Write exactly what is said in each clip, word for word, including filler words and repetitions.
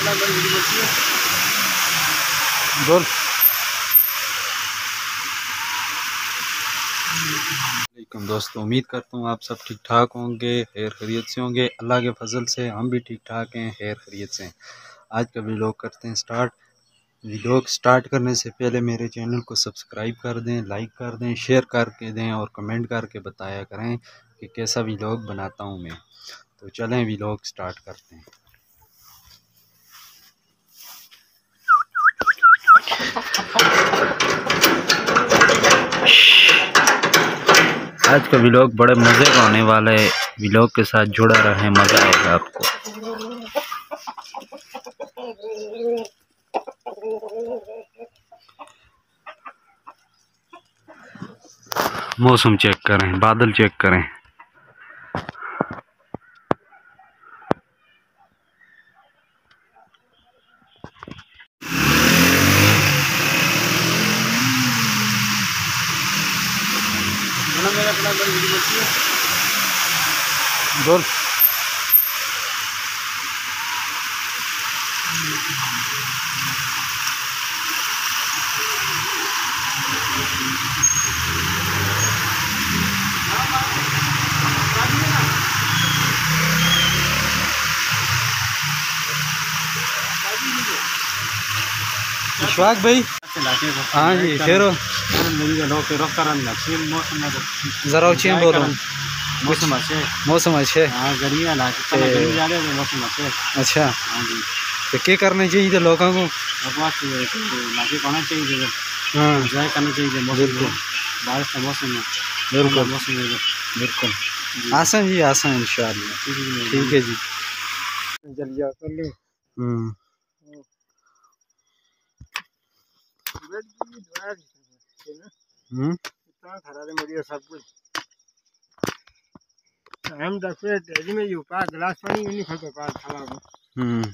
बोल। वालेकुम दोस्तों, उम्मीद करता हूँ आप सब ठीक ठाक होंगे, खैर खैरियत से होंगे। अल्लाह के फजल से हम भी ठीक ठाक हैं, खैर खैरियत से हैं। आज का व्लॉग करते हैं स्टार्ट। व्लॉग स्टार्ट करने से पहले मेरे चैनल को सब्सक्राइब कर दें, लाइक कर दें, शेयर करके दें और कमेंट करके बताया करें कि कैसा व्लॉग बनाता हूँ मैं। तो चलें व्लॉग स्टार्ट करते हैं। आज का व्लॉग बड़े मज़े का होने वाला है। व्लॉग के साथ जुड़ा रहें, मज़ा आएगा आपको। मौसम चेक करें, बादल चेक करें। बोल। इशफाक भाई, हाँ जी, शेरो जरा ऊँची में बोलो। मौसम अच्छे, मौसम अच्छे। हाँ गर्मी वाला गर्मी जा रहे हैं, मौसम अच्छे। अच्छा, हाँ जी। तो क्या करना चाहिए थे लोगों को? लाके होना चाहिए, हाँ एंजॉय करना चाहिए मौसम को। बारिश का मौसम है, बिल्कुल मौसम है बिल्कुल। आसान जी, आसान इंशाअल्लाह। ठीक है जी। जल्दी कर लो। हम्म हम्म सब कुछ हम दस मिनट में यू पा गिलास पानी नहीं खाता पा खाना को। हम्म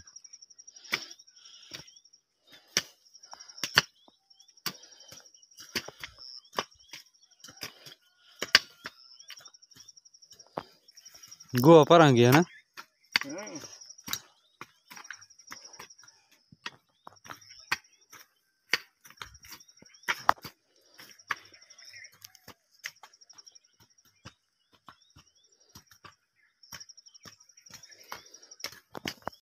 गोवा पर आ गया ना।